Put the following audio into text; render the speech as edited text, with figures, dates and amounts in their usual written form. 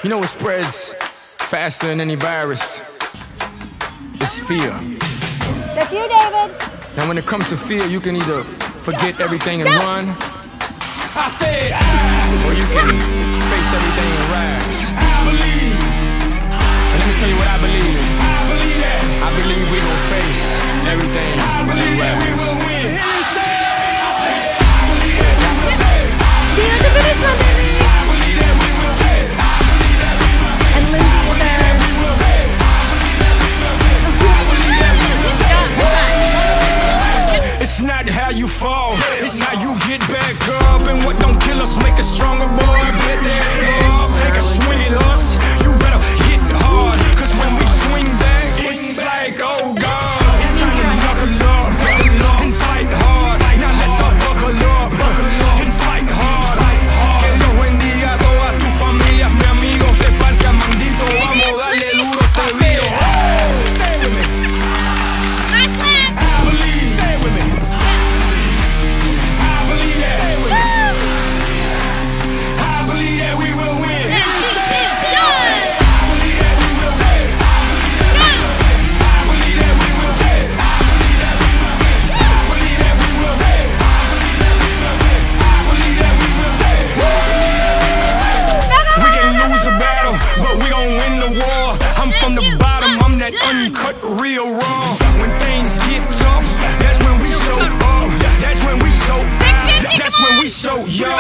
You know what spreads faster than any virus? It's fear. That's you, David. Now when it comes to fear, you can either forget everything and run, I said, or you can face everything and rise. I believe. And let me tell you what I believe. I believe that. I believe we gon' face everything I believe and that we rise. will win. Hear me say it. I said, I believe that we will say it. See you at the finish line, baby. I believe that we will say it. I believe that we will win. And Lindsay is there. We will say it. I believe that we will win. I believe that we will say it. It's not how you fall, it's how you get back up. And what don't kill us make us stronger, boy. Bet that up. Take a swing at us, you better hit hard. Cause when we swing back, it's like, oh God, it's time to buckle up and fight hard. Now let's all buckle up and fight hard. Que Dios bendiga a todas tus familias, mi amigo. Se parta mandito, vamos a darle duro este video. Say it with me. Nice land. I believe. Say it with me. I believe that. Say it with me. I believe that we will win. And she is done. I believe that we will say it. I believe that we will say it. I believe that we will win. I believe that we will say it. I believe that we will win. I believe that we will say it. We can lose the battle, but we gon' win the war. I'm from the bottom, I'm that uncut, real raw. When things get tough, that's when we show up. That's when we show out. That's when we show y'all.